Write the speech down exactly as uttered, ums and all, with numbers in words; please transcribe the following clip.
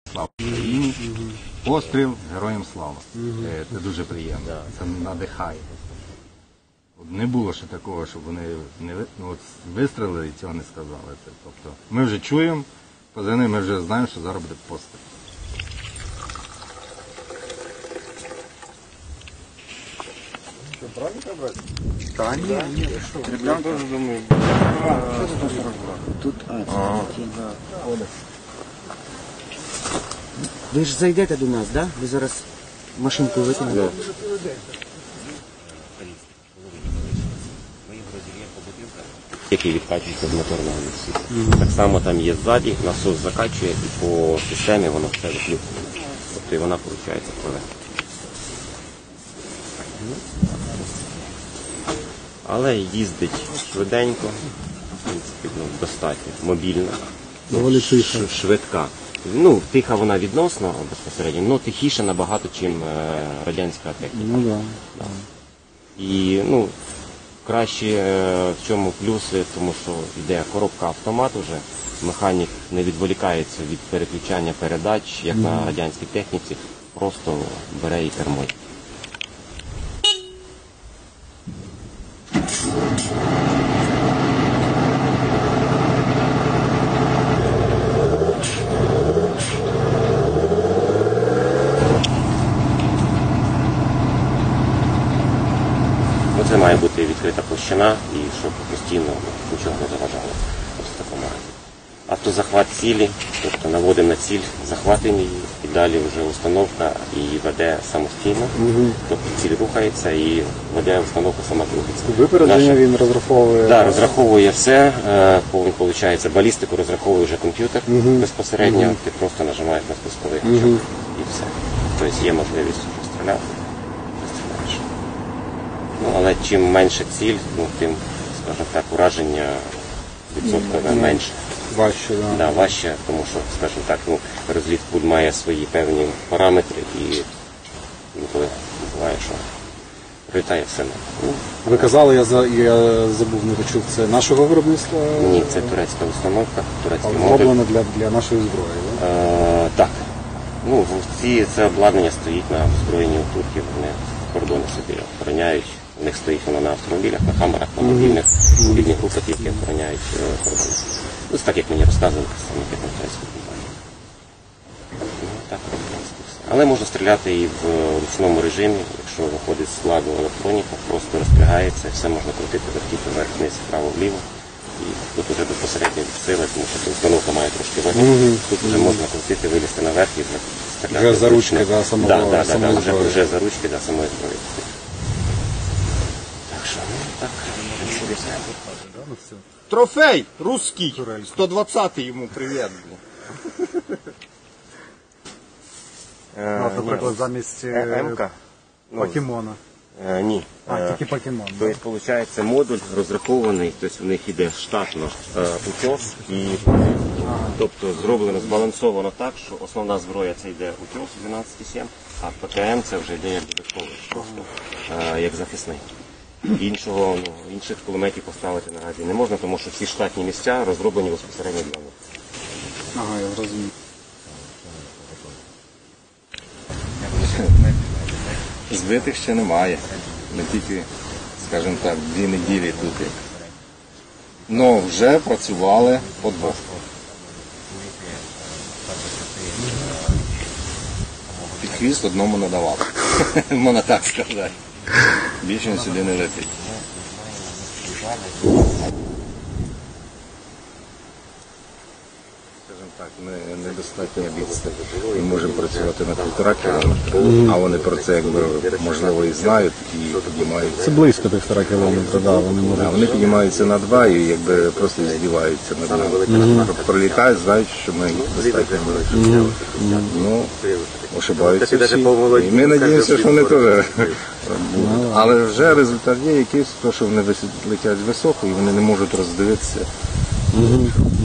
Слава Україні! Постріл, героям слава. Це дуже приємно, це надихає. Не було ще такого, щоб вони не ну, от вистрілили і цього не сказали. Це, тобто, ми вже чуємо, позивний, ми вже знаємо, що зараз буде постріл. Що, правильно брати? Та ні, ні, що? Я теж думаю. Тут, а, да. Ви ж зайдете до нас, да? Ви зараз машинку викинете? Який відкачується з моторного відсіку. Mm-hmm. Так само там є ззаді, насос закачує і по системі воно все виключує. Тобто і вона, виходить, пливе. Але їздить швиденько, в принципі, ну, достатньо, мобільна, доволі тиха. Швидка. Ну, тиха вона відносно безпосередньо, але тихіша набагато, ніж радянська техніка. Ну, да. Да. І, ну, краще е, в чому плюси, тому що йде коробка автомат уже, механік не відволікається від переключання передач, як mm-hmm. на радянській техніці, просто бере і кермує. Це має бути відкрита площина і щоб постійно нічого не заважало. Ось в такому разі. Автозахват цілі, тобто наводимо на ціль, захватимо її і далі вже установка її веде самостійно. Угу. Тобто ціль рухається і веде установка сама крутиться. Випередження Наша... він розраховує? Так, да, розраховує все. Виходить, балістику розраховує вже комп'ютер угу. безпосередньо. Угу. Ти просто нажимаєш на спусковий гачок угу. і все. Тобто є можливість стріляти. Ну, але чим менше ціль, ну, тим, скажімо так, ураження відсоткове mm, менше. Важче, так. Да. Да, важче, тому що, скажімо так, ну, розліт куль має свої певні параметри і інколи буває, що прилітає все. Ну, ви казали, я, за, я забув, не почув, це нашого виробництва? Ні, це турецька установка, турецький модуль. Зроблено для, для нашої зброї, так? Е, так. Ну, ці, це обладнання стоїть на озброєнні у турків, вони кордони собі охороняють. У них стоїть воно на автомобілях, на камерах, на мобільних, мобільних групах, які охороняють кордони. Ну, це так, як мені розказували представники поліцейської компанії. Ну, так, але можна стріляти і в ручному режимі, якщо виходить з складу електроніка, просто розпрягається, все можна крутити, вертіти вверх, вниз, вправо-вліво. І тут вже безпосередньо від сили, тому що установка має трошки ваги. Mm-hmm. Тут вже можна крутити, вилізти наверх і стріляти. Вже за ручки, да, самого да, да, да, да, вже, вже за ручки, да, самої зброї. Трофей русський, сто двадцятий йому привіт. Ну, наприклад, замість М-ка? покемона. Е, ні. А, тільки покемон. Тобто, виходить, модуль розрахований, тобто в них йде штатно е, утес, і, тобто зроблено, збалансовано так, що основна зброя це йде утес дванадцять сім, а ПКМ це вже йде як додатковий, просто е, як захисний. Іншого, ну, інших кулеметів поставити наразі не можна, тому що всі штатні місця розроблені безпосередньо для них. Ага, я зрозумів. Збитих ще немає. Ми тільки, скажімо так, дві неділі тут. Ну, вже працювали по двох. Під хвіст одному не давали. Можна так сказати. Більше він сюди не летить. Скажімо так, ми недостатньо відстань. Ми можемо працювати на півтора кілометра, а вони про це, якби, можливо, і знають, і піднімаються. Це близько півтора кілометра, да, вони можуть. Да, вони піднімаються на два і якби просто здіваються над нами. Mm-hmm. Пролітають, знають, що ми достатньо великі. Mm-hmm. Ну, ошибаються всі. І ми надіємося, що вони теж. Але вже результат є якийсь, то, що вони летять високо і вони не можуть роздивитися. Mm-hmm.